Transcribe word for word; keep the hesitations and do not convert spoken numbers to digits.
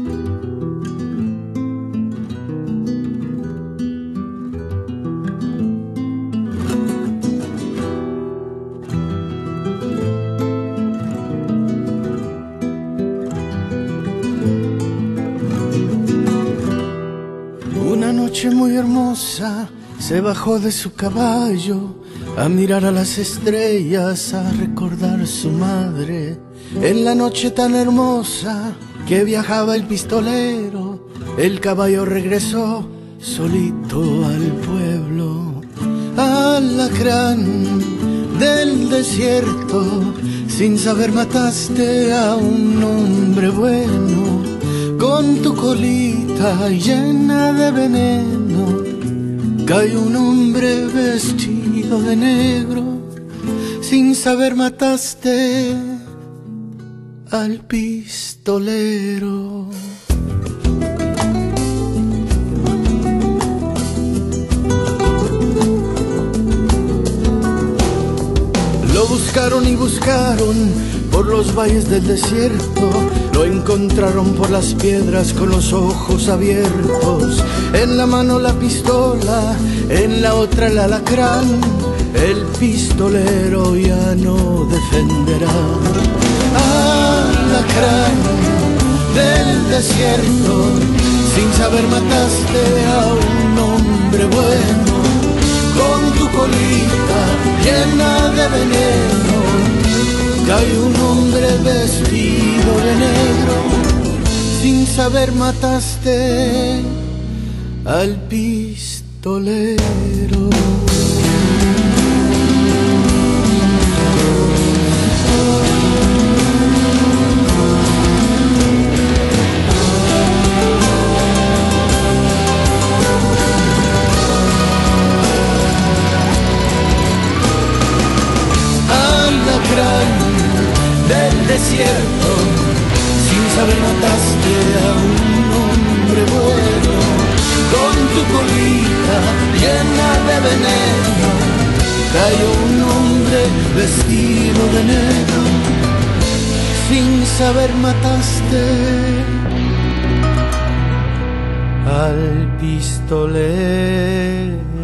Una noche muy hermosa se bajó de su caballo a mirar a las estrellas, a recordar su madre. En la noche tan hermosa que viajaba el pistolero, el caballo regresó solito al pueblo. Alacrán del desierto, sin saber mataste a un hombre bueno. Con tu colita llena de veneno, cayó un hombre vestido de negro. Sin saber mataste al pistolero. Lo buscaron y buscaron por los valles del desierto, lo encontraron por las piedras con los ojos abiertos. En la mano la pistola, en la otra el alacrán. El pistolero ya no defenderá. Alacrán del desierto, sin saber mataste a un hombre bueno. Con tu colita llena de veneno, cayó un hombre vestido de negro. Sin saber mataste al pistolero. Del desierto, sin saber mataste a un hombre bueno. Con tu colita llena de veneno, cayó un hombre vestido de negro. Sin saber mataste al pistolero.